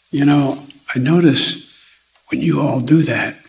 You know, I notice when you all do that,